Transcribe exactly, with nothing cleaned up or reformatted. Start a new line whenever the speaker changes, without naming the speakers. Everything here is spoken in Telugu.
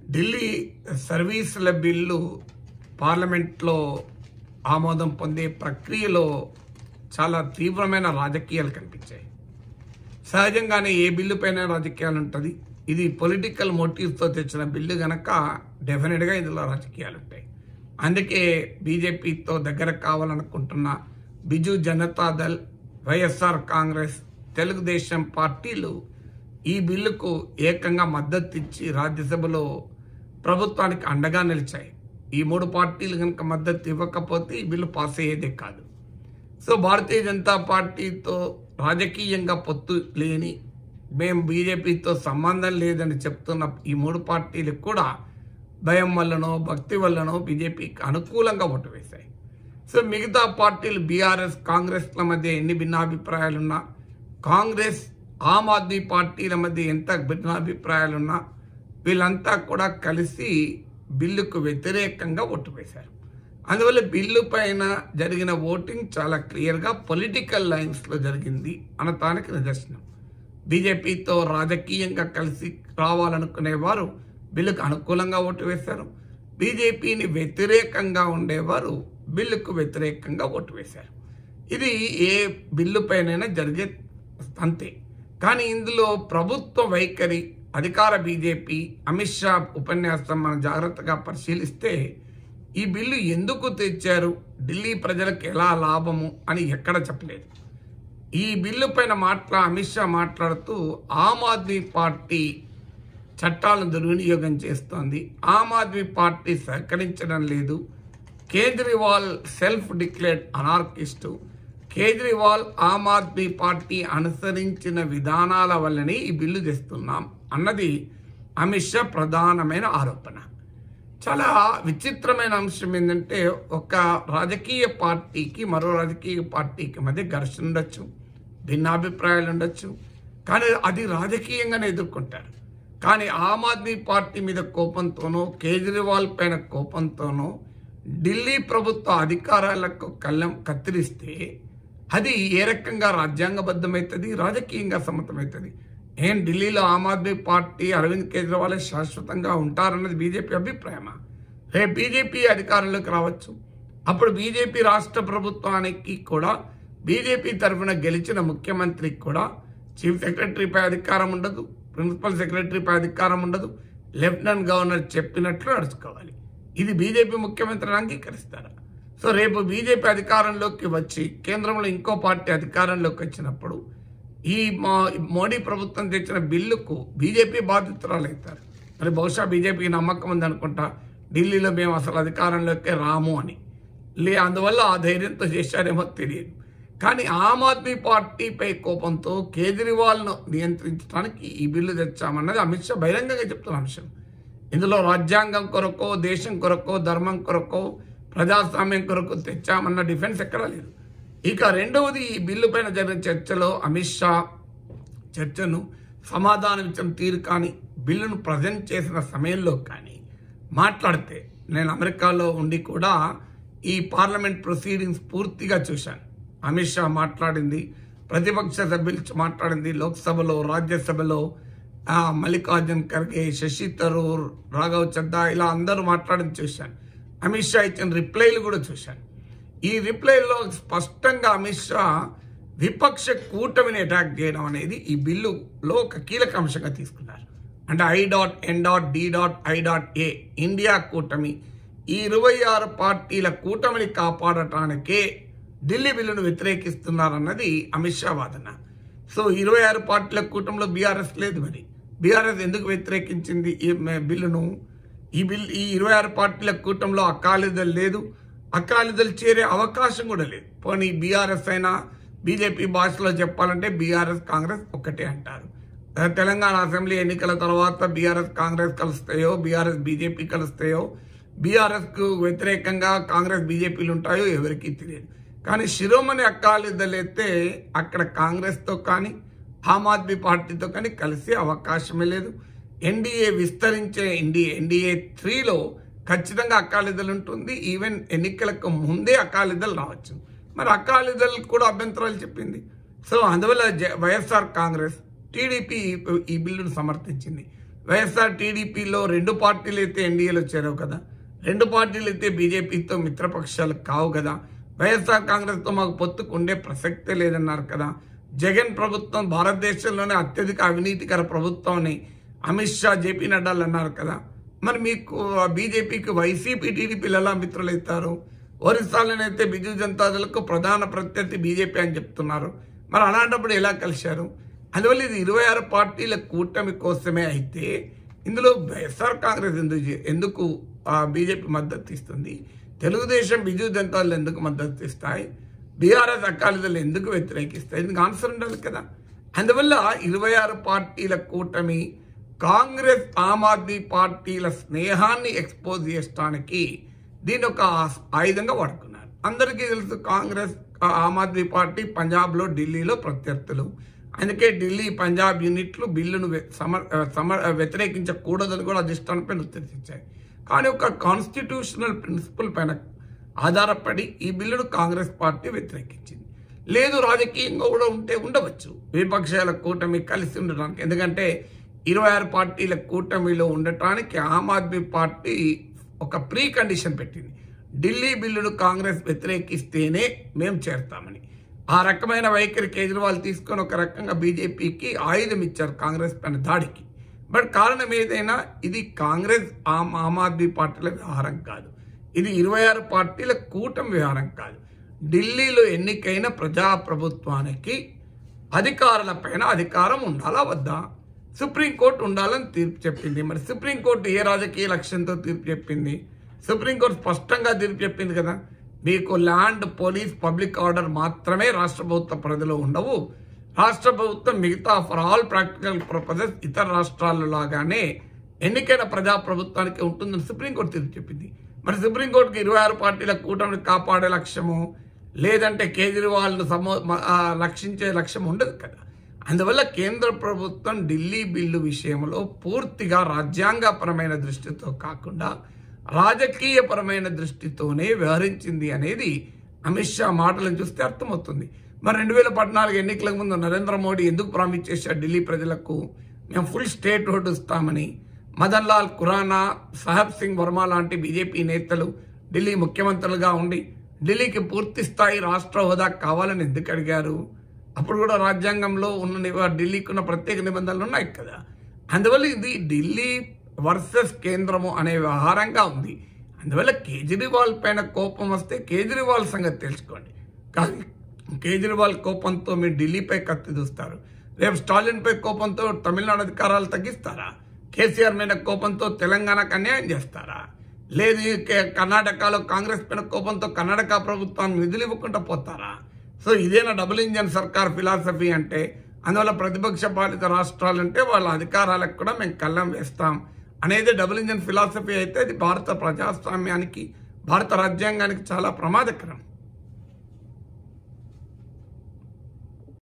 ఢిల్లీ సర్వీసుల బిల్లు పార్లమెంట్లో ఆమోదం పొందే ప్రక్రియలో చాలా తీవ్రమైన రాజకీయాలు కనిపించాయి. సహజంగానే ఏ బిల్లు పైన రాజకీయాలు ఉంటుంది. ఇది పొలిటికల్ మోటివ్స్తో తెచ్చిన బిల్లు కనుక డెఫినెట్గా ఇందులో రాజకీయాలు ఉంటాయి. అందుకే బీజేపీతో దగ్గర కావాలనుకుంటున్న బిజు జనతాదళ్, వైఎస్ఆర్ కాంగ్రెస్, తెలుగుదేశం పార్టీలు ఈ బిల్లుకు ఏకంగా మద్దతు ఇచ్చి రాజ్యసభలో ప్రభుత్వానికి అండగా నిలిచాయి. ఈ మూడు పార్టీలు కనుక మద్దతు ఇవ్వకపోతే ఈ బిల్లు పాస్ అయ్యేదే కాదు. సో భారతీయ జనతా పార్టీతో రాజకీయంగా పొత్తు లేని, మేము బీజేపీతో సంబంధం లేదని చెప్తున్న ఈ మూడు పార్టీలకు కూడా భయం వల్లనో భక్తి వల్లనో బీజేపీకి అనుకూలంగా ఓటు వేశాయి. సో మిగతా పార్టీలు బీఆర్ఎస్, కాంగ్రెస్ల మధ్య ఎన్ని భిన్నాభిప్రాయాలున్నా, కాంగ్రెస్, ఆమ్ ఆద్మీ పార్టీల మధ్య ఎంత భిన్నాభిప్రాయాలున్నా వీళ్ళంతా కూడా కలిసి బిల్లుకు వ్యతిరేకంగా ఓటు వేశారు. అందువల్ల బిల్లు పైన జరిగిన ఓటింగ్ చాలా క్లియర్గా పొలిటికల్ లైన్స్లో జరిగింది అనటానికి నిదర్శనం. బీజేపీతో రాజకీయంగా కలిసి రావాలనుకునేవారు బిల్లుకు అనుకూలంగా ఓటు వేశారు. బీజేపీని వ్యతిరేకంగా ఉండేవారు బిల్లుకు వ్యతిరేకంగా ఓటు వేశారు. ఇది ఏ బిల్లు పైనైనా జరిగే అంతే. కానీ ఇందులో ప్రభుత్వ వైఖరి, అధికార బీజేపీ, అమిత్ షా ఉపన్యాసం మనం జాగ్రత్తగా పరిశీలిస్తే ఈ బిల్లు ఎందుకు తెచ్చారు, ఢిల్లీ ప్రజలకు ఎలా లాభము అని ఎక్కడ చెప్పలేదు. ఈ బిల్లు పైన మాట్లా అమిత్ షా మాట్లాడుతూ ఆమ్ ఆద్మీ పార్టీ చట్టాలను దుర్వినియోగం చేస్తోంది, ఆమ్ ఆద్మీ పార్టీ సహకరించడం లేదు, Kejriwal self declared anarchist, Kejriwal Aam Aadmi party అనుసరించిన విధానాల వల్లనే ఈ బిల్లు తెస్తున్నాం అన్నది అమిత్ షా ప్రధానమైన ఆరోపణ. చాలా విచిత్రమైన అంశం ఏంటంటే, ఒక రాజకీయ పార్టీకి మరో రాజకీయ పార్టీకి మధ్య ఘర్షణ ఉండొచ్చు, భిన్నాభిప్రాయాలు ఉండొచ్చు, కానీ అది రాజకీయంగానే ఎదుర్కొంటారు. కానీ ఆమ్ ఆద్మీ పార్టీ మీద కోపంతోనో, కేజ్రీవాల్ పైన కోపంతోనో ఢిల్లీ ప్రభుత్వ అధికారాలకు కళ్ళం కత్తిరిస్తే అది ఏ రకంగా రాజ్యాంగబద్ధమవుతుంది, రాజకీయంగా సమ్మతమవుతుంది. ఏం ఢిల్లీలో ఆమ్ ఆద్మీ పార్టీ, అరవింద్ కేజ్రీవాల్ శాశ్వతంగా ఉంటారన్నది బీజేపీ అభిప్రాయమా? రేపు బీజేపీ అధికారంలోకి రావచ్చు. అప్పుడు బీజేపీ రాష్ట్ర ప్రభుత్వానికి కూడా, బీజేపీ తరఫున గెలిచిన ముఖ్యమంత్రికి కూడా చీఫ్ సెక్రటరీపై అధికారం ఉండదు, ప్రిన్సిపల్ సెక్రటరీపై అధికారం ఉండదు, లెఫ్టినెంట్ గవర్నర్ చెప్పినట్లు నడుచుకోవాలి. ఇది బీజేపీ ముఖ్యమంత్రిని అంగీకరిస్తారా? సో రేపు బీజేపీ అధికారంలోకి వచ్చి కేంద్రంలో ఇంకో పార్టీ అధికారంలోకి వచ్చినప్పుడు ఈ మోడీ ప్రభుత్వం తెచ్చిన బిల్లుకు బీజేపీ బాధితురాలు అవుతారు. మరి బహుశా బీజేపీకి నమ్మకం ఉందనుకుంటా ఢిల్లీలో మేము అసలు అధికారంలోకి రాము అని. లే అందువల్ల ఆ ధైర్యంతో చేశారేమో తెలియదు. కానీ ఆమ్ ఆద్మీ పార్టీపై కోపంతో కేజ్రీవాల్ను నియంత్రించడానికి ఈ బిల్లు తెచ్చామన్నది అమిత్ షా బహిరంగంగా చెప్తున్న అంశం. ఇందులో రాజ్యాంగం కొరకో, దేశం కొరకో, ధర్మం కొరకో, ప్రజాస్వామ్యం కొరకు తెచ్చామన్న డిఫెన్స్ ఎక్కడా లేదు. ఇక రెండవది, ఈ బిల్లు పైన జరిగిన చర్చలో అమిత్ షా చర్చను సమాధానం ఇచ్చిన తీరు కానీ, బిల్లును ప్రజెంట్ చేసిన సమయంలో కానీ మాట్లాడితే, నేను అమెరికాలో ఉండి కూడా ఈ పార్లమెంట్ ప్రొసీడింగ్స్ పూర్తిగా చూశాను. అమిత్ షా మాట్లాడింది, ప్రతిపక్ష సభ్యులు మాట్లాడింది, లోక్సభలో, రాజ్యసభలో మల్లికార్జున్ ఖర్గే, శశి థరూర్, రాఘవ్ చద్దా ఇలా అందరూ మాట్లాడింది చూశాను. అమిత్ షా ఇచ్చిన రిప్లైలు కూడా చూశాను. ఈ రిప్లైలో స్పష్టంగా అమిత్ షా విపక్ష కూటమిని అటాక్ చేయడం అనేది ఈ బిల్లులో ఒక కీలక అంశంగా తీసుకున్నారు. అంటే I dot N dot D dot I dot A India కూటమి, ఈ ఇరవై ఆరు పార్టీల కూటమిని కాపాడటానికే ఢిల్లీ బిల్లును వ్యతిరేకిస్తున్నారన్నది అమిత్ షా వాదన. సో ఇరవై ఆరు పార్టీల కూటమిలో బీఆర్ఎస్ లేదు. మరి బీఆర్ఎస్ ఎందుకు వ్యతిరేకించింది ఈ బిల్లును? ఈ బిల్ ఈ ఇరవై ఆరు పార్టీల కూటమిలో అకాలీదళ్ లేదు, అకాలీదళ్ చేరే అవకాశం కూడా లేదు. పోనీ బీఆర్ఎస్ అయినా, బీజేపీ భాషలో చెప్పాలంటే బీఆర్ఎస్ కాంగ్రెస్ ఒక్కటే అంటారు. తెలంగాణ అసెంబ్లీ ఎన్నికల తర్వాత బీఆర్ఎస్ కాంగ్రెస్ కలుస్తాయో, బీఆర్ఎస్ బీజేపీ కలుస్తాయో, బీఆర్ఎస్కు వ్యతిరేకంగా కాంగ్రెస్ బీజేపీలు ఉంటాయో ఎవరికీ తెలియదు. కానీ శిరోమణి అకాలీదళ్ అయితే అక్కడ కాంగ్రెస్తో కానీ, ఆమ్ ఆద్మీ పార్టీతో కానీ కలిసే అవకాశమే లేదు. ఎన్డీఏ విస్తరించే ఎన్డీఏ ఎన్డీఏ త్రీలో ఖచ్చితంగా అకాలీదళ్ ఉంటుంది. ఈవెన్ ఎన్నికలకు ముందే అకాలీదళ్ రావచ్చు. మరి అకాలీదళ్ కూడా అభ్యంతరాలు చెప్పింది. సో అందువల్ల వైఎస్ఆర్ కాంగ్రెస్, టీడీపీ ఈ బిల్లును సమర్థించింది. వైఎస్ఆర్ టీడీపీలో రెండు పార్టీలు అయితే ఎన్డీఏలో చేరవు కదా, రెండు పార్టీలు అయితే బీజేపీతో మిత్రపక్షాలు కావు కదా, వైఎస్ఆర్ కాంగ్రెస్తో మాకు పొత్తుకు ఉండే ప్రసక్తే లేదన్నారు కదా, జగన్ ప్రభుత్వం భారతదేశంలోనే అత్యధిక అవినీతికర ప్రభుత్వం అని అమిత్ షా జేపీ నడ్డాలు అన్నారు కదా, మరి మీకు బీజేపీకి వైసీపీ టీడీపీలు ఎలా మిత్రులు అవుతారు? ఒరిస్సాలోనైతే బిజు జనతాదళకు ప్రధాన ప్రత్యర్థి బీజేపీ అని చెప్తున్నారు, మరి అలాంటప్పుడు ఎలా కలిశారు? అందువల్ల ఇది ఇరవై ఆరు పార్టీల కూటమి కోసమే అయితే ఇందులో వైఎస్ఆర్ కాంగ్రెస్ ఎందుకు ఎందుకు బీజేపీ మద్దతు ఇస్తుంది, తెలుగుదేశం బిజు జనతాదళ్ ఎందుకు మద్దతు ఇస్తాయి, బీఆర్ఎస్ అకాలీదళ్ ఎందుకు వ్యతిరేకిస్తాయి? దీనికి ఆన్సర్ ఉండాలి కదా. అందువల్ల ఇరవై ఆరు పార్టీల కూటమి కాంగ్రెస్ ఆమ్ ఆద్మీ పార్టీల స్నేహాన్ని ఎక్స్పోజ్ చేయడానికి దీని ఒక ఆయుధంగా వాడుకున్నారు. అందరికీ తెలుసు కాంగ్రెస్ ఆమ్ ఆద్మీ పార్టీ పంజాబ్లో ఢిల్లీలో ప్రత్యర్థులు, అందుకే ఢిల్లీ పంజాబ్ యూనిట్లు బిల్లును సమర్ సమర్ వ్యతిరేకించకూడదని కూడా అధిష్టానంపై నిర్దేశించాయి. కానీ ఒక కాన్స్టిట్యూషనల్ ప్రిన్సిపల్ పైన ఆధారపడి ఈ బిల్లును కాంగ్రెస్ పార్టీ వ్యతిరేకించింది. లేదు రాజకీయంగా కూడా ఉంటే ఉండవచ్చు విపక్షాల కూటమి కలిసి ఉండడానికి, ఎందుకంటే ఇరవై ఆరు పార్టీల కూటమిలో ఉండటానికి ఆమ్ ఆద్మీ పార్టీ ఒక ప్రీ కండిషన్ పెట్టింది, ఢిల్లీ బిల్లును కాంగ్రెస్ వ్యతిరేకిస్తేనే మేము చేరతామని. ఆ రకమైన వైఖరి కేజ్రీవాల్ తీసుకొని ఒక రకంగా బీజేపీకి ఆయుధం ఇచ్చారు కాంగ్రెస్ పైన దాడికి. బట్ కారణం ఏదైనా ఇది కాంగ్రెస్ ఆమ్ ఆమ్ ఆద్మీ పార్టీల వ్యవహారం కాదు, ఇది ఇరవై ఆరు పార్టీల కూటమి వ్యవహారం కాదు. ఢిల్లీలో ఎన్నికైన ప్రజాప్రభుత్వానికి అధికారుల పైన అధికారం ఉండాలా వద్దా? సుప్రీంకోర్టు ఉండాలని తీర్పు చెప్పింది. మరి సుప్రీంకోర్టు ఏ రాజకీయ లక్ష్యంతో తీర్పు చెప్పింది? సుప్రీంకోర్టు స్పష్టంగా తీర్పు చెప్పింది కదా, మీకు ల్యాండ్, పోలీస్, పబ్లిక్ ఆర్డర్ మాత్రమే రాష్ట్ర ప్రభుత్వ పరిధిలో ఉండవు, రాష్ట్ర ప్రభుత్వం మిగతా ఫర్ ఆల్ ప్రాక్టికల్ పర్పసెస్ ఇతర రాష్ట్రాల లాగానే ఎన్నికైన ప్రజాప్రభుత్వానికి ఉంటుందని సుప్రీంకోర్టు తీర్పు చెప్పింది. మరి సుప్రీంకోర్టుకి ఇరవై ఆరు పార్టీల కూటమిని కాపాడే లక్ష్యము లేదంటే కేజ్రీవాల్ను సమో రక్షించే లక్ష్యం ఉండదు కదా. అందువల్ల కేంద్ర ప్రభుత్వం ఢిల్లీ బిల్లు విషయంలో పూర్తిగా రాజ్యాంగపరమైన దృష్టితో కాకుండా రాజకీయపరమైన దృష్టితోనే వ్యవహరించింది అనేది అమిత్ షా మాటలను చూస్తే అర్థమవుతుంది. మరి రెండు వేల పద్నాలుగు ఎన్నికలకు ముందు నరేంద్ర మోడీ ఎందుకు ప్రామిస్ చేశారు ఢిల్లీ ప్రజలకు, మేము ఫుల్ స్టేట్ హుడ్ ఇస్తామని? మదన్ లాల్ ఖురానా, సాహెబ్ సింగ్ వర్మ లాంటి బీజేపీ నేతలు ఢిల్లీ ముఖ్యమంత్రులుగా ఉండి ఢిల్లీకి పూర్తి స్థాయి రాష్ట్ర హోదా కావాలని ఎందుకు అడిగారు? అప్పుడు కూడా రాజ్యాంగంలో ఉన్న ఢిల్లీకి ఉన్న ప్రత్యేక నిబంధనలు ఉన్నాయి కదా. అందువల్ల ఇది ఢిల్లీ వర్సెస్ కేంద్రము అనే వ్యవహారంగా ఉంది. అందువల్ల కేజ్రీవాల్ పైన కోపం వస్తే కేజ్రీవాల్ సంగతి తెలుసుకోండి, కానీ కేజ్రీవాల్ కోపంతో మీరు ఢిల్లీపై కత్తి దూస్తారు, రేపు స్టాలిన్ పై కోపంతో తమిళనాడు అధికారాలు తగ్గిస్తారా? కేసీఆర్ మీద కోపంతో తెలంగాణకు అన్యాయం చేస్తారా? లేదు కర్ణాటకలో కాంగ్రెస్ పైన కోపంతో కర్ణాటక ప్రభుత్వాన్ని నిధులు ఇవ్వకుండా పోతారా? సో ఇదేనా డబుల్ ఇంజన్ సర్కార్ ఫిలాసఫీ అంటే? అందువల్ల ప్రతిపక్ష పాలిత రాష్ట్రాలంటే వాళ్ళ అధికారాలకు కూడా మేము కళ్ళం వేస్తాం అనేది డబుల్ ఇంజన్ ఫిలాసఫీ అయితే అది భారత ప్రజాస్వామ్యానికి, భారత రాజ్యాంగానికి చాలా ప్రమాదకరం.